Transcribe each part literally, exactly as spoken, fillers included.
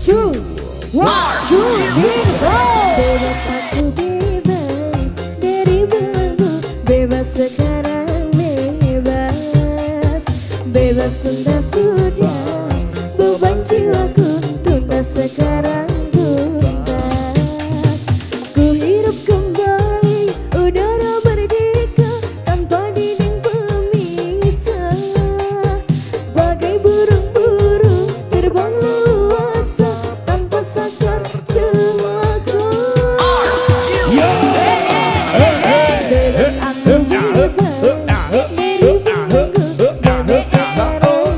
two, one, two, three, go. Bebas aku bebas dari belenggu, bebas sekarang bebas, bebas sudah sudah beban jiwaku tuntas sekarang tuntas. Ku hidup kembali udara merdeka tanpa dinding pemisah, bagai burung-burung terbang luasa tanpa sakar celaka. Bebas aku bebas dari belenggu, bebas sekarang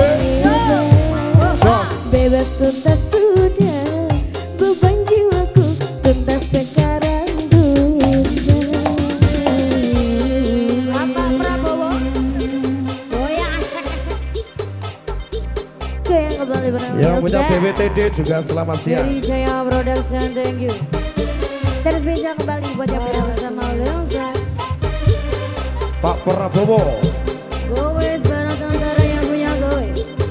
bebas, bebas tuntas sudah beban jiwaku tuntas sekarang tuntas. Bapak Prabowo, goyang asik-asik. Goyang kembali bersama Yang punya Yosda. B W T D juga selamat siang. Dari Jaya Production, thank you. Dan spesial kembali buat yang punya Bersama Leonza, Pak Prabowo. Gowes Barat Antara yang punya goy.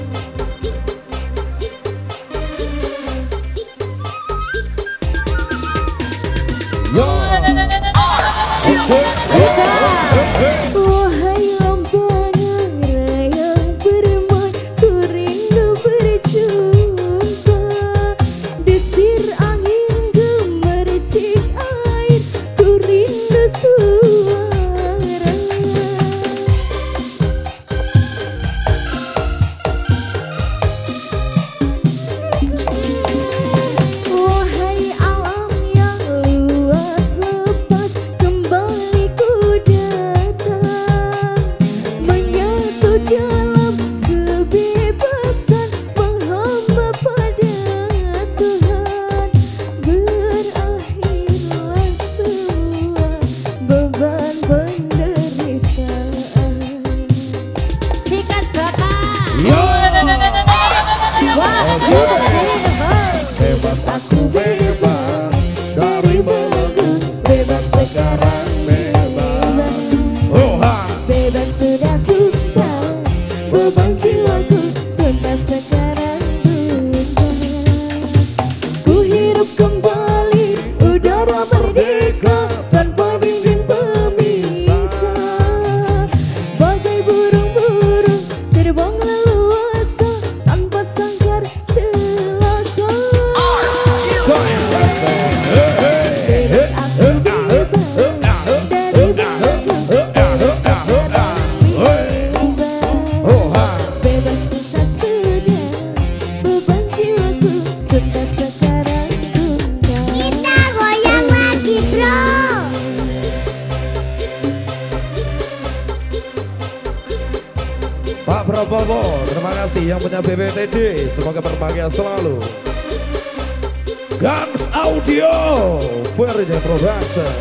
Yo. Wahai lampangan yang bermain, ku rindu berjumpa. Desir angin gemercik air, ku rindu suara. Wahai alam yang luas lepas, kembali ku datang, menyatu dalam kebebasan, menghamba pada Tuhan. Berakhirlah semua beban penderitaan. Sikat bapak. Yo. Wah, Bebas aku bebas dari belenggu, bebas sekarang bebas. Oh ha. bebas sudah tuntas beban jiwaku tuntas sekarang tuntas. Ku hidup kembali udara merdeka tanpa dinding pemisah, bagai burung-burung terbang leluasa tanpa sangkar celaka. Bebas aku bebas dari belenggu, bebas sekarang Oh ha. bebas tuntas sudah beban jiwaku tuntas sekarang tuntas. Kita goyang lagi bro. Pak Prabowo, terima kasih yang punya B W T D, semoga berbahagia selalu. Guns Audio, Verja Production.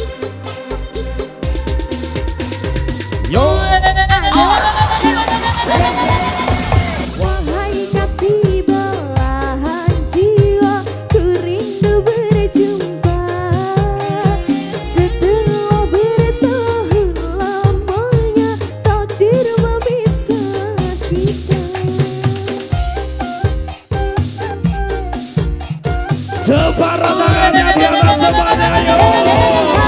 Yo. Wahai kasih belahan jiwa, ku rindu berjumpa. Setelah bertahun lamanya takdir memisah kita. Separuh tangannya di atas semuanya, yo.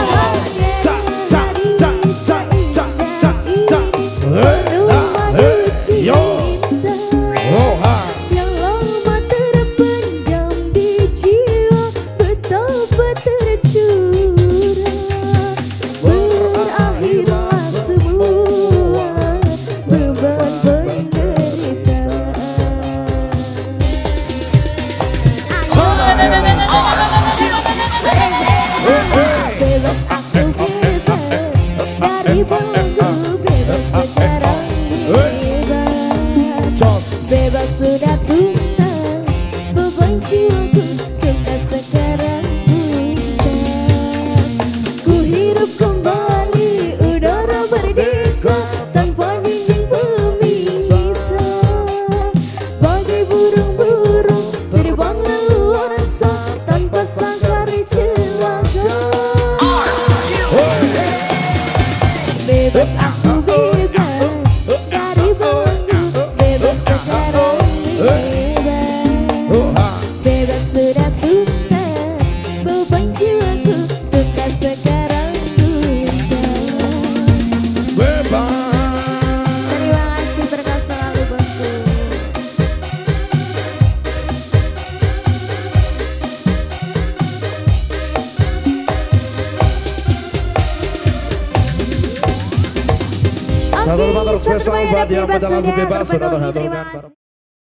Matur-matur spesial buat yang Bebas pada lagu sudah bebas sudah terpenuhi. Terima terhaturkan. kasih.